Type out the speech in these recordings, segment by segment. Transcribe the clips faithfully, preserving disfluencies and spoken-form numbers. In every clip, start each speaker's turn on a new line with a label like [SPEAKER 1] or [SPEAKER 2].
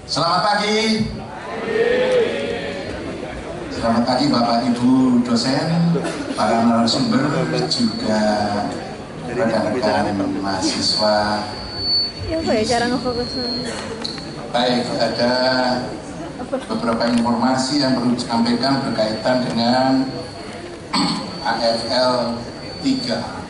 [SPEAKER 1] Selamat pagi. Selamat pagi Bapak Ibu dosen, para narasumber, juga rekan-rekan mahasiswa.
[SPEAKER 2] Ya apa ya cara ngefokusnya?
[SPEAKER 1] Baik, ada beberapa informasi yang perlu disampaikan berkaitan dengan A F L tiga.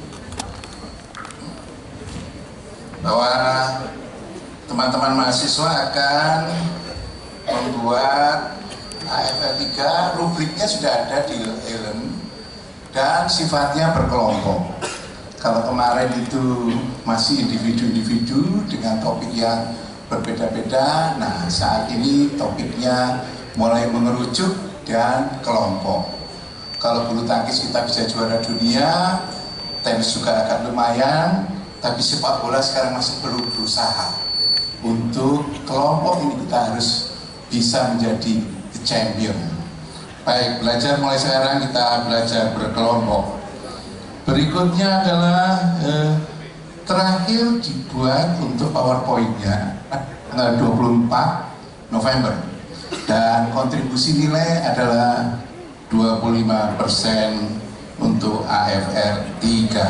[SPEAKER 1] Bahwa teman-teman mahasiswa akan membuat A F L tiga, rubriknya sudah ada di Elem dan sifatnya berkelompok. Kalau kemarin itu masih individu-individu dengan topik yang berbeda-beda, nah saat ini topiknya mulai mengerucut dan kelompok. Kalau bulu tangkis kita bisa juara dunia, tenis juga agak lumayan, tapi sepak bola sekarang masih perlu berusaha. Untuk kelompok ini kita harus bisa menjadi the champion. Baik, belajar mulai sekarang kita belajar berkelompok. Berikutnya adalah eh, terakhir dibuat untuk PowerPoint-nya tanggal dua puluh empat November dan kontribusi nilai adalah dua puluh lima persen untuk A F L tiga.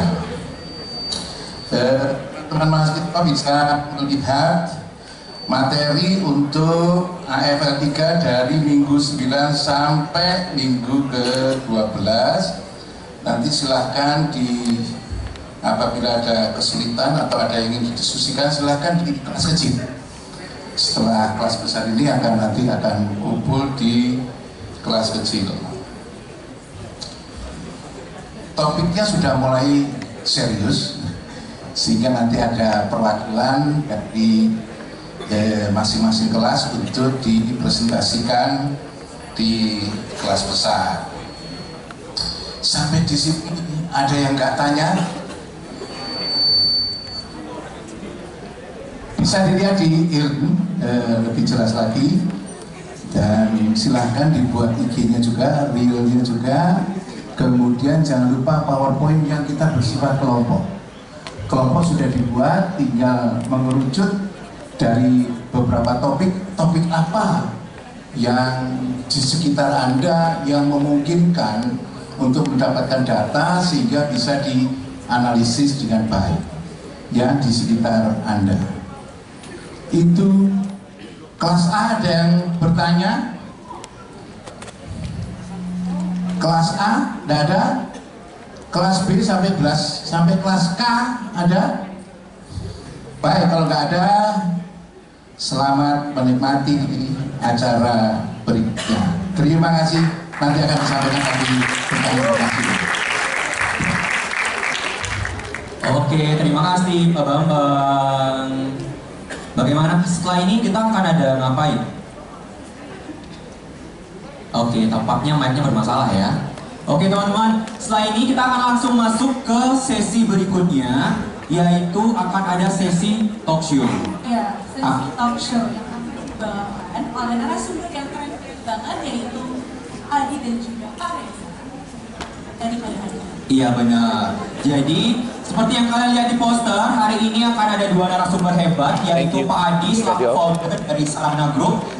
[SPEAKER 1] Teman mahasiswa bisa melihat materi untuk A F L tiga dari minggu sembilan sampai minggu ke dua belas. Nanti silahkan di apabila ada kesulitan atau ada yang ingin didiskusikan, silahkan di kelas kecil. Setelah kelas besar ini akan nanti akan kumpul di kelas kecil. Topiknya sudah mulai serius, sehingga nanti ada perwakilan dari masing-masing eh, kelas untuk dipresentasikan di kelas besar. Sampai di sini ada yang nggak tanya? Bisa dilihat di ilmu eh, lebih jelas lagi, dan silahkan dibuat I G-nya juga, reel-nya juga. Kemudian jangan lupa PowerPoint yang kita bersifat kelompok. Kelompok sudah dibuat, tinggal mengerucut dari beberapa topik, topik apa yang di sekitar Anda yang memungkinkan untuk mendapatkan data sehingga bisa dianalisis dengan baik yang di sekitar Anda. Itu kelas A ada yang bertanya? Kelas A tidak ada? Kelas B sampai kelas sampai kelas K ada? Baik, kalau nggak ada, selamat menikmati acara berikutnya. Terima kasih. Nanti akan disampaikan lagi tentang informasi.
[SPEAKER 3] Oke, terima kasih Pak Bambang. Bagaimana setelah ini kita akan ada ngapain? Oke, tampaknya mic-nya bermasalah ya. Oke teman-teman, setelah ini kita akan langsung masuk ke sesi berikutnya, yaitu akan ada sesi talk show.
[SPEAKER 4] Ya, sesi ah. talk show yang akan dibawakan oleh narasumber yang keren-keren banget, yaitu Adi dan juga Areza dari pada hari ini.
[SPEAKER 3] Iya benar. Jadi seperti yang kalian lihat di poster, hari ini akan ada dua narasumber hebat, yaitu Pak Adi selaku founder dari Sarana Group